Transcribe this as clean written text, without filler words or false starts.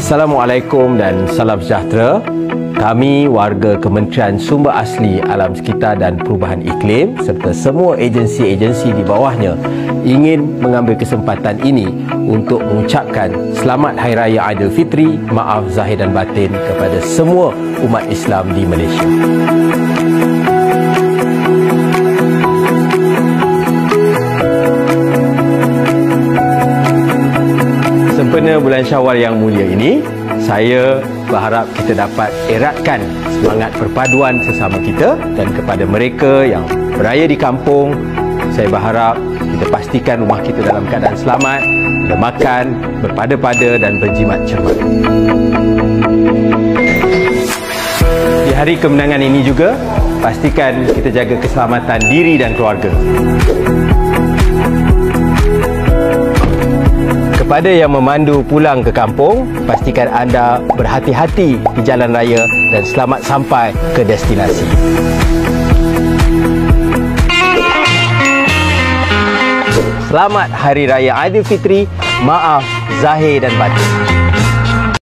Assalamualaikum dan salam sejahtera. Kami warga Kementerian Sumber Asli Alam Sekitar dan Perubahan Iklim serta semua agensi-agensi di bawahnya ingin mengambil kesempatan ini untuk mengucapkan Selamat Hari Raya Aidilfitri, maaf zahir dan batin kepada semua umat Islam di Malaysia. Sempena bulan Syawal yang mulia ini, saya berharap kita dapat eratkan semangat perpaduan sesama kita, dan kepada mereka yang beraya di kampung, saya berharap kita pastikan rumah kita dalam keadaan selamat, ada makan, berpada-pada dan berjimat cermat. Di hari kemenangan ini juga, pastikan kita jaga keselamatan diri dan keluarga. Kepada yang memandu pulang ke kampung, pastikan anda berhati-hati di jalan raya dan selamat sampai ke destinasi. Selamat Hari Raya Aidilfitri, maaf zahir dan batin.